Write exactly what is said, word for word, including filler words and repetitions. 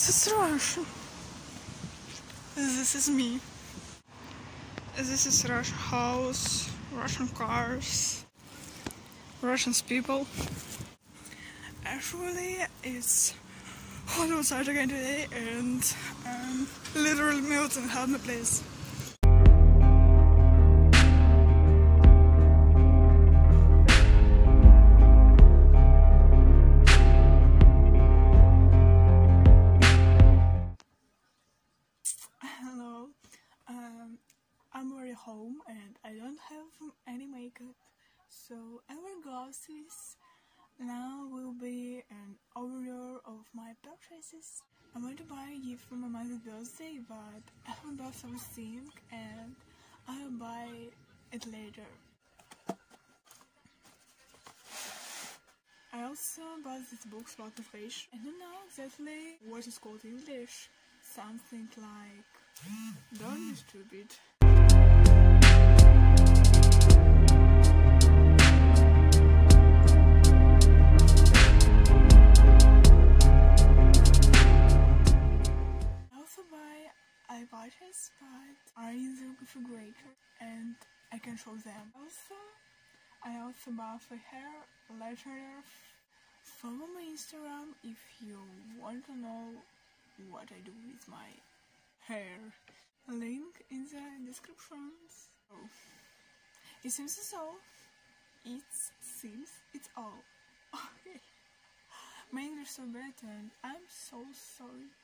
This is Russia. This is me. This is Russian house, Russian cars, Russian people. Actually, it's hot outside again today, and I'm literally melting. Help me, please. Hello. Um, I'm already home and I don't have any makeup, so I wear glasses. Now will be an overview of my purchases. I'm going to buy a gift for my mother's birthday, but I haven't bought something and I'll buy it later. I also bought this book about motivation. I don't know exactly what it's called in English. Something like "Don't be stupid." I also buy eyelashes, but are in the refrigerator and I can show them. Also, I also bought a hair lightener. Follow my Instagram if you want to know what I do with my hair. Link in the descriptions. Oh. It seems it's all. It seems it's all. Okay. My English is so bad and I'm so sorry.